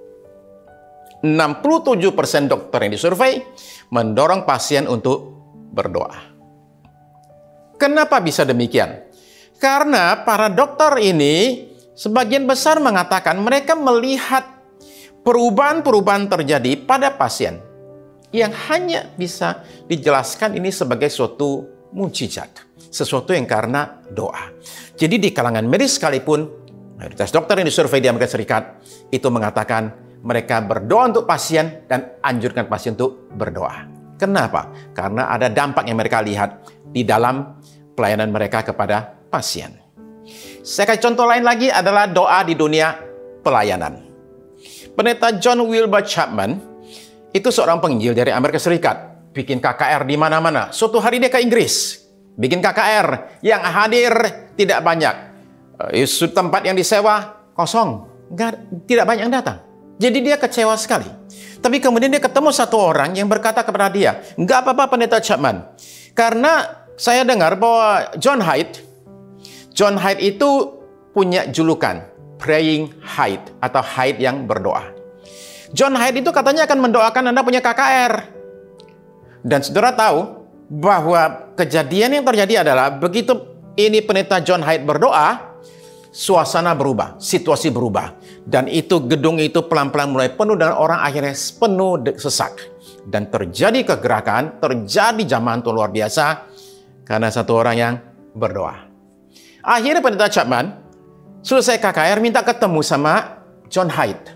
67% dokter yang disurvei mendorong pasien untuk berdoa. Kenapa bisa demikian? Karena para dokter ini sebagian besar mengatakan mereka melihat perubahan-perubahan terjadi pada pasien yang hanya bisa dijelaskan ini sebagai suatu mujizat, sesuatu yang karena doa. Jadi di kalangan medis sekalipun, mayoritas dokter yang disurvei di Amerika Serikat itu mengatakan mereka berdoa untuk pasien dan anjurkan pasien untuk berdoa. Kenapa? Karena ada dampak yang mereka lihat di dalam pelayanan mereka kepada pasien. Saya kasih contoh lain lagi adalah doa di dunia pelayanan. Pendeta John Wilbur Chapman itu seorang penginjil dari Amerika Serikat, bikin KKR di mana-mana. Suatu hari dia ke Inggris, bikin KKR, yang hadir tidak banyak. Tempat yang disewa kosong, tidak banyak yang datang. Jadi dia kecewa sekali. Tapi kemudian dia ketemu satu orang yang berkata kepada dia, "Enggak apa-apa Pendeta Chapman, karena saya dengar bahwa John Hyde itu punya julukan Praying Hyde atau Hyde yang berdoa. John Hyde itu katanya akan mendoakan Anda punya KKR. Dan saudara tahu bahwa kejadian yang terjadi adalah begitu ini Pendeta John Hyde berdoa, suasana berubah, situasi berubah. Dan itu gedung itu pelan-pelan mulai penuh dengan orang, akhirnya penuh sesak. Dan terjadi kegerakan, terjadi jamahan Tuhan luar biasa karena satu orang yang berdoa. Akhirnya Pendeta Chapman selesai KKR minta ketemu sama John Hyde.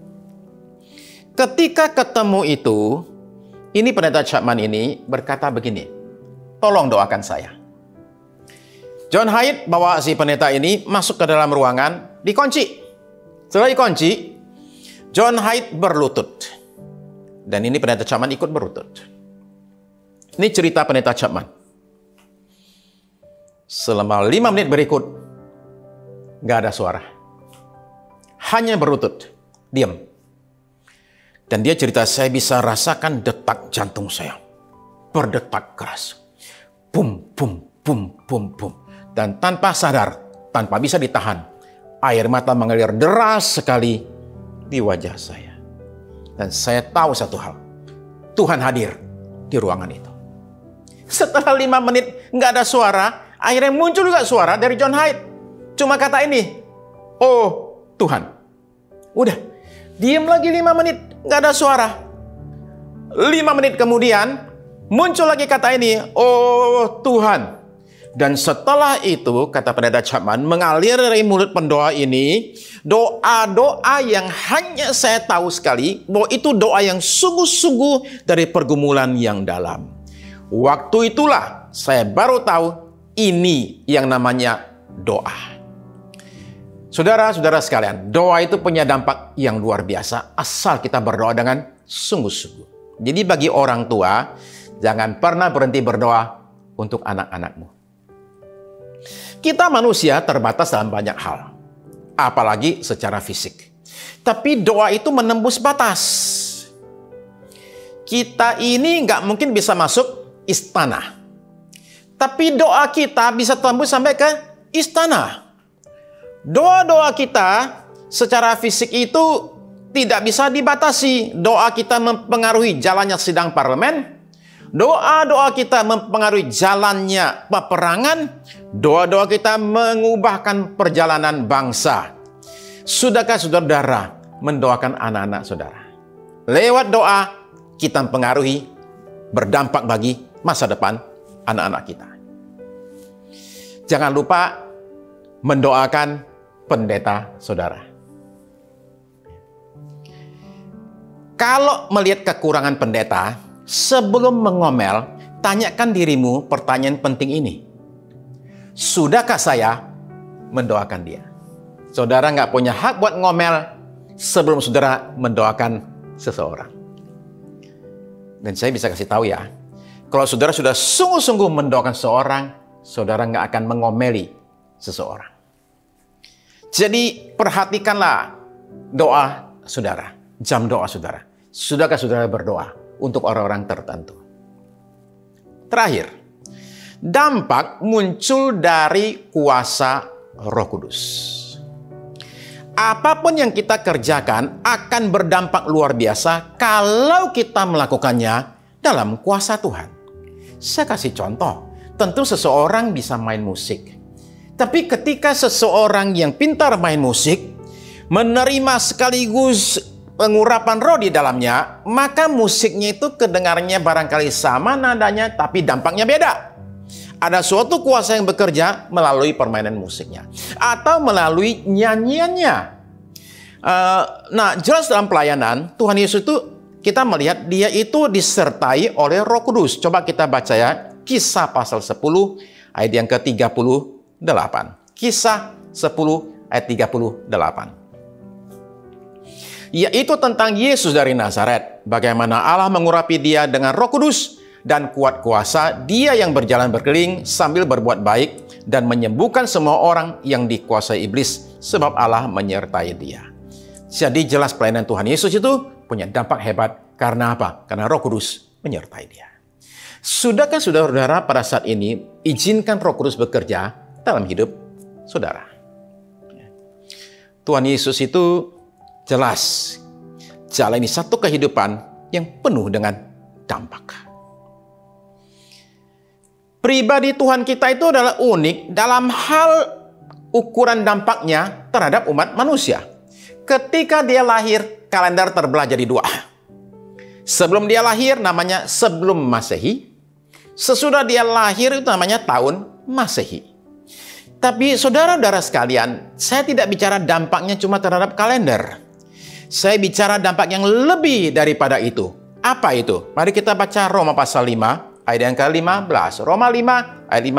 Ketika ketemu itu, ini Pendeta Chapman ini berkata begini, "Tolong doakan saya." John Hyde bawa si pendeta ini masuk ke dalam ruangan, dikunci. Setelah dikunci, John Hyde berlutut. Dan ini Pendeta Chapman ikut berlutut. Ini cerita Pendeta Chapman. Selama 5 menit berikut, nggak ada suara. Hanya berlutut, diam. Dan dia cerita, "Saya bisa rasakan detak jantung saya berdetak keras. Bum, bum, bum, bum, bum. Dan tanpa sadar, tanpa bisa ditahan, air mata mengalir deras sekali di wajah saya. Dan saya tahu satu hal, Tuhan hadir di ruangan itu." Setelah 5 menit nggak ada suara, akhirnya muncul juga suara dari John Hyde. Cuma kata ini, "Oh Tuhan." Udah, diam lagi 5 menit, nggak ada suara. 5 menit kemudian, muncul lagi kata ini, "Oh Tuhan." Dan setelah itu, kata Pendeta Chapman, mengalir dari mulut pendoa ini, doa-doa yang hanya saya tahu sekali, bahwa itu doa yang sungguh-sungguh dari pergumulan yang dalam. Waktu itulah saya baru tahu ini yang namanya doa. Saudara-saudara sekalian, doa itu punya dampak yang luar biasa asal kita berdoa dengan sungguh-sungguh. Jadi bagi orang tua, jangan pernah berhenti berdoa untuk anak-anakmu. Kita manusia terbatas dalam banyak hal, apalagi secara fisik. Tapi doa itu menembus batas. Kita ini nggak mungkin bisa masuk istana. Tapi doa kita bisa tembus sampai ke istana. Doa-doa kita secara fisik itu tidak bisa dibatasi. Doa kita mempengaruhi jalannya sidang parlemen. Doa-doa kita mempengaruhi jalannya peperangan. Doa-doa kita mengubahkan perjalanan bangsa. Sudahkah saudara mendoakan anak-anak saudara? Lewat doa kita mempengaruhi, berdampak bagi masa depan anak-anak kita. Jangan lupa mendoakan pendeta saudara. Kalau melihat kekurangan pendeta, sebelum mengomel, tanyakan dirimu pertanyaan penting ini. Sudahkah saya mendoakan dia? Saudara nggak punya hak buat ngomel sebelum saudara mendoakan seseorang. Dan saya bisa kasih tahu ya, kalau saudara sudah sungguh-sungguh mendoakan seseorang, saudara nggak akan mengomeli seseorang. Jadi perhatikanlah doa saudara, jam doa saudara. Sudahkah saudara berdoa untuk orang-orang tertentu? Terakhir, dampak muncul dari kuasa Roh Kudus. Apapun yang kita kerjakan akan berdampak luar biasa kalau kita melakukannya dalam kuasa Tuhan. Saya kasih contoh, tentu seseorang bisa main musik. Tapi ketika seseorang yang pintar main musik menerima sekaligus pengurapan roh di dalamnya, maka musiknya itu kedengarannya barangkali sama nadanya, tapi dampaknya beda. Ada suatu kuasa yang bekerja melalui permainan musiknya atau melalui nyanyiannya. Nah, jelas dalam pelayanan Tuhan Yesus itu kita melihat dia itu disertai oleh Roh Kudus. Coba kita baca ya, Kisah pasal 10 ayat yang ke-38. Kisah 10 ayat 38. Yaitu tentang Yesus dari Nazaret. Bagaimana Allah mengurapi dia dengan Roh Kudus dan kuat kuasa. Dia yang berjalan berkeliling sambil berbuat baik dan menyembuhkan semua orang yang dikuasai iblis, sebab Allah menyertai dia. Jadi jelas pelayanan Tuhan Yesus itu punya dampak hebat. Karena apa? Karena Roh Kudus menyertai dia. Sudahkah saudara-saudara pada saat ini izinkan Roh Kudus bekerja dalam hidup saudara? Tuhan Yesus itu jelas jalani satu kehidupan yang penuh dengan dampak. Pribadi Tuhan kita itu adalah unik dalam hal ukuran dampaknya terhadap umat manusia. Ketika dia lahir, kalender terbelah jadi dua. Sebelum dia lahir namanya sebelum Masehi. Sesudah dia lahir itu namanya tahun Masehi. Tapi saudara-saudara sekalian, saya tidak bicara dampaknya cuma terhadap kalender. Saya bicara dampak yang lebih daripada itu. Apa itu? Mari kita baca Roma pasal 5 ayat yang ke-15. Roma 5 ayat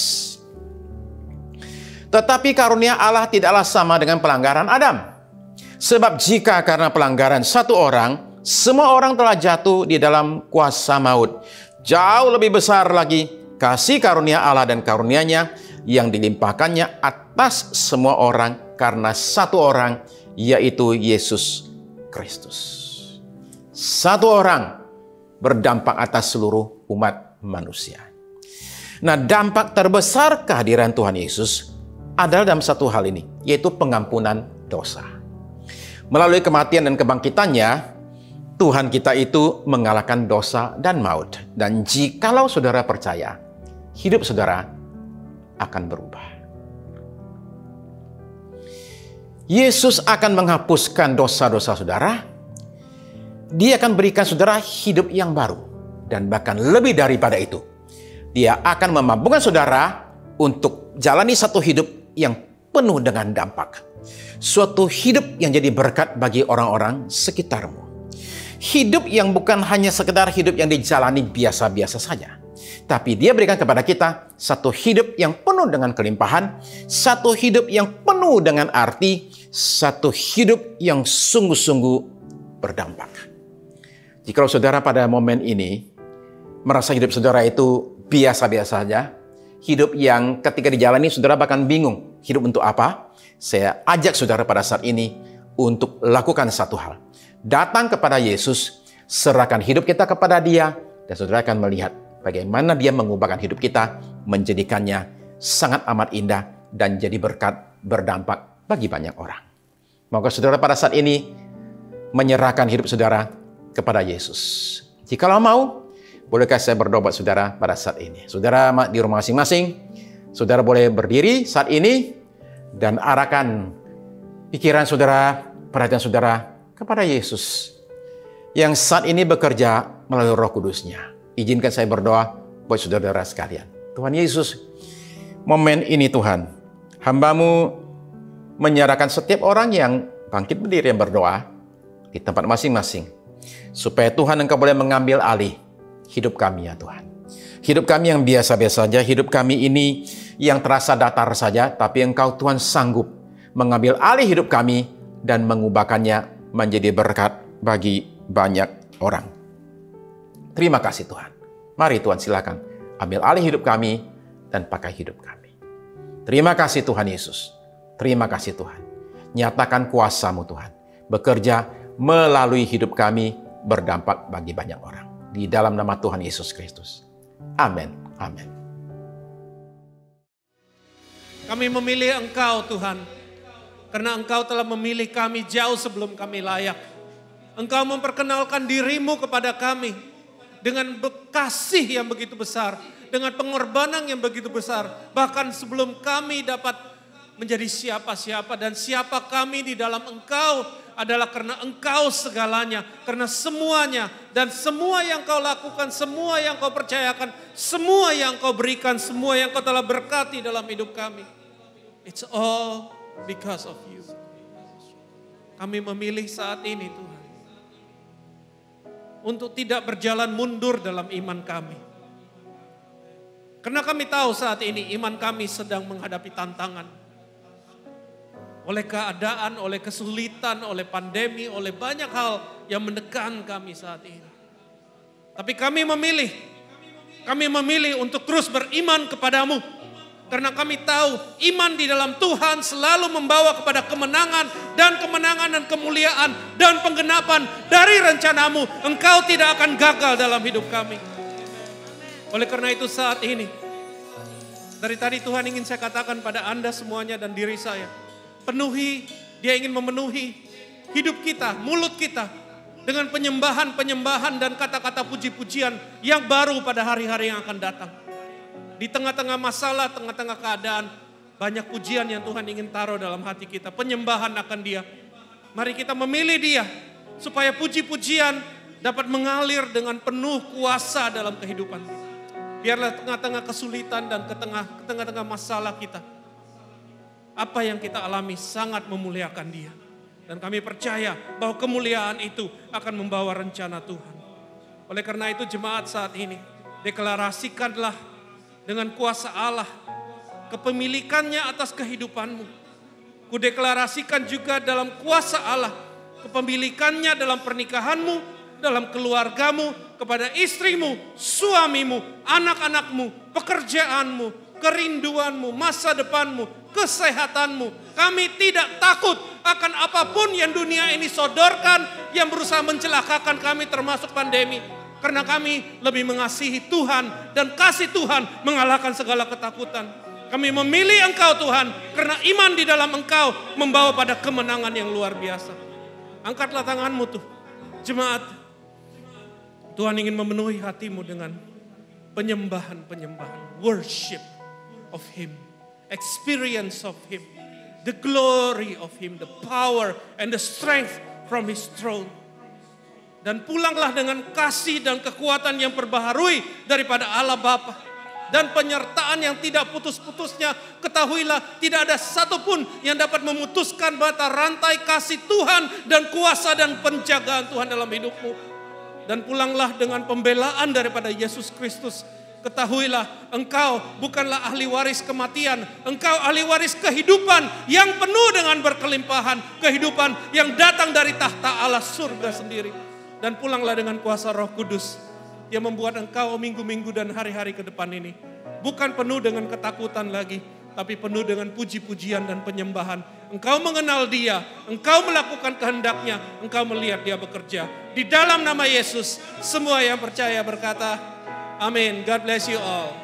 15. Tetapi karunia Allah tidaklah sama dengan pelanggaran Adam. Sebab jika karena pelanggaran satu orang, semua orang telah jatuh di dalam kuasa maut. Jauh lebih besar lagi kasih karunia Allah dan karunia-Nya yang dilimpahkannya atas semua orang karena satu orang, yaitu Yesus Kristus. Satu orang berdampak atas seluruh umat manusia. Nah, dampak terbesar kehadiran Tuhan Yesus adalah dalam satu hal ini, yaitu pengampunan dosa. Melalui kematian dan kebangkitannya, Tuhan kita itu mengalahkan dosa dan maut. Dan jikalau saudara percaya, hidup saudara akan berubah. Yesus akan menghapuskan dosa-dosa saudara. Dia akan berikan saudara hidup yang baru. Dan bahkan lebih daripada itu, Dia akan memampukan saudara untuk jalani satu hidup yang penuh dengan dampak. Suatu hidup yang jadi berkat bagi orang-orang sekitarmu. Hidup yang bukan hanya sekedar hidup yang dijalani biasa-biasa saja. Tapi Dia berikan kepada kita satu hidup yang penuh dengan kelimpahan, satu hidup yang penuh dengan arti, satu hidup yang sungguh-sungguh berdampak. Jika saudara pada momen ini merasa hidup saudara itu biasa-biasa saja. Hidup yang ketika dijalani saudara bahkan bingung. Hidup untuk apa? Saya ajak saudara pada saat ini untuk lakukan satu hal. Datang kepada Yesus, serahkan hidup kita kepada Dia, dan saudara akan melihat bagaimana Dia mengubahkan hidup kita, menjadikannya sangat amat indah dan jadi berkat berdampak bagi banyak orang. Maka saudara pada saat ini menyerahkan hidup saudara kepada Yesus. Jikalau mau, bolehkah saya berdoa buat saudara pada saat ini? Saudara di rumah masing-masing, saudara boleh berdiri saat ini dan arahkan pikiran saudara, perhatian saudara kepada Yesus yang saat ini bekerja melalui Roh Kudus-Nya. Izinkan saya berdoa buat saudara-saudara sekalian. Tuhan Yesus, momen ini Tuhan, hamba-Mu menyerahkan setiap orang yang bangkit berdiri yang berdoa di tempat masing-masing, supaya Tuhan Engkau boleh mengambil alih hidup kami ya Tuhan. Hidup kami yang biasa-biasa saja, hidup kami ini yang terasa datar saja, tapi Engkau Tuhan sanggup mengambil alih hidup kami dan mengubahkannya menjadi berkat bagi banyak orang. Terima kasih Tuhan. Mari Tuhan silakan ambil alih hidup kami dan pakai hidup kami. Terima kasih Tuhan Yesus. Terima kasih Tuhan. Nyatakan kuasa-Mu Tuhan. Bekerja melalui hidup kami berdampak bagi banyak orang. Di dalam nama Tuhan Yesus Kristus. Amin. Amin. Kami memilih Engkau Tuhan. Karena Engkau telah memilih kami jauh sebelum kami layak. Engkau memperkenalkan diri-Mu kepada kami. Dengan kasih yang begitu besar. Dengan pengorbanan yang begitu besar. Bahkan sebelum kami dapat menjadi siapa-siapa. Dan siapa kami di dalam Engkau adalah karena Engkau segalanya. Karena semuanya. Dan semua yang Kau lakukan. Semua yang Kau percayakan. Semua yang Kau berikan. Semua yang Kau telah berkati dalam hidup kami. It's all because of you. Kami memilih saat ini Tuhan. Untuk tidak berjalan mundur dalam iman kami. Karena kami tahu saat ini iman kami sedang menghadapi tantangan. Oleh keadaan, oleh kesulitan, oleh pandemi, oleh banyak hal yang menekan kami saat ini. Tapi kami memilih untuk terus beriman kepadamu. Karena kami tahu iman di dalam Tuhan selalu membawa kepada kemenangan dan kemuliaan dan penggenapan dari rencanamu. Engkau tidak akan gagal dalam hidup kami. Oleh karena itu saat ini, dari tadi Tuhan ingin saya katakan pada Anda semuanya dan diri saya. Dia ingin memenuhi hidup kita, mulut kita dengan penyembahan dan kata-kata puji-pujian yang baru pada hari-hari yang akan datang. Di tengah-tengah masalah, tengah-tengah keadaan, banyak pujian yang Tuhan ingin taruh dalam hati kita. Penyembahan akan Dia. Mari kita memilih Dia supaya puji-pujian dapat mengalir dengan penuh kuasa dalam kehidupan kita. Biarlah tengah-tengah kesulitan dan tengah-tengah masalah kita, apa yang kita alami sangat memuliakan Dia. Dan kami percaya bahwa kemuliaan itu akan membawa rencana Tuhan. Oleh karena itu jemaat saat ini, deklarasikanlah dengan kuasa Allah kepemilikannya atas kehidupanmu. Kudeklarasikan juga dalam kuasa Allah kepemilikannya dalam pernikahanmu, dalam keluargamu, kepada istrimu, suamimu, anak-anakmu, pekerjaanmu, kerinduanmu, masa depanmu, kesehatanmu. Kami tidak takut akan apapun yang dunia ini sodorkan yang berusaha mencelakakan kami termasuk pandemi. Karena kami lebih mengasihi Tuhan dan kasih Tuhan mengalahkan segala ketakutan. Kami memilih Engkau Tuhan karena iman di dalam Engkau membawa pada kemenangan yang luar biasa. Angkatlah tanganmu tuh, jemaat. Tuhan ingin memenuhi hatimu dengan penyembahan. Worship of Him. Experience of Him. The glory of Him. The power and the strength from His throne. Dan pulanglah dengan kasih dan kekuatan yang perbaharui daripada Allah Bapa. Dan penyertaan yang tidak putus-putusnya. Ketahuilah tidak ada satupun yang dapat memutuskan mata rantai kasih Tuhan dan kuasa dan penjagaan Tuhan dalam hidupmu. Dan pulanglah dengan pembelaan daripada Yesus Kristus. Ketahuilah engkau bukanlah ahli waris kematian. Engkau ahli waris kehidupan yang penuh dengan berkelimpahan. Kehidupan yang datang dari tahta Allah surga sendiri. Dan pulanglah dengan kuasa Roh Kudus yang membuat engkau minggu-minggu dan hari-hari ke depan ini bukan penuh dengan ketakutan lagi, tapi penuh dengan puji-pujian dan penyembahan. Engkau mengenal Dia, engkau melakukan kehendaknya, engkau melihat Dia bekerja. Di dalam nama Yesus, semua yang percaya berkata, amin. God bless you all.